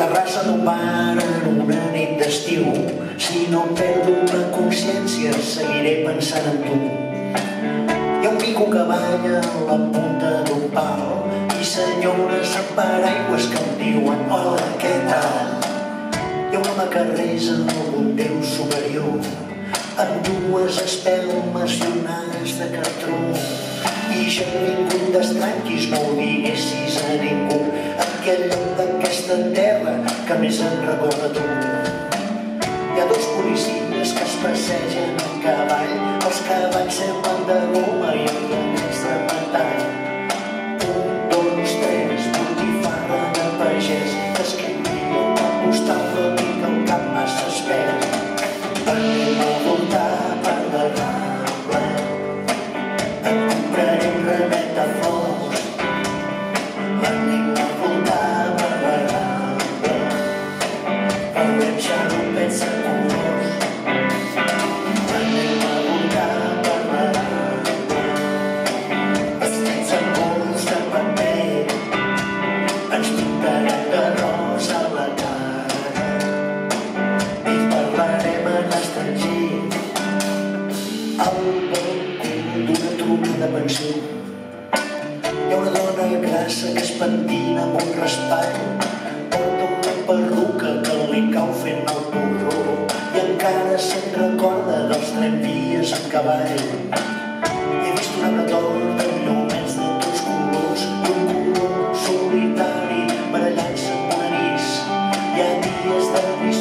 terrassa d'un bar en una nit d'estiu. Si no perdo la consciència seguiré pensant en tu. Hi ha un mico que balla a la punta d'un pal i senyores amb paraigües que em diuen hola, què tal? Hi ha un home que resa algun déu superior amb dues espelmes i un as de cartró. I jo he vingut d'estranquis, no ho diguessis a ningú, aquell lloc d'aquesta terra que més em recorda tu. Hi ha dos policies que es passegen a cavall, els cavalls semblen de goma i els anells de metall. 1, 2, 3, botifarra de pagès, t'escrivia una postal però tinc el cap massa espès. Anem a voltar per la Rambla, et compraré un ramet de flors. Anem a voltar per la Rambla, veurem xarupets de colors. Anem a voltar per la Rambla, vestits amb bols de paper, ens pintarem de rosa la cara i parlarem en estranger al balcó d'una truca de pensió. Hi ha una dona grassa que es pentina amb un raspall, porta una perruca que li cau fent el porró i encara se'n recorda dels tramvies a cavall. He vist una retorn de llumets de tots colors i un color solitari barallant-se amb un anís. Hi ha dies de